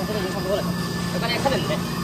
これで差不多だから。お金かかるんでね。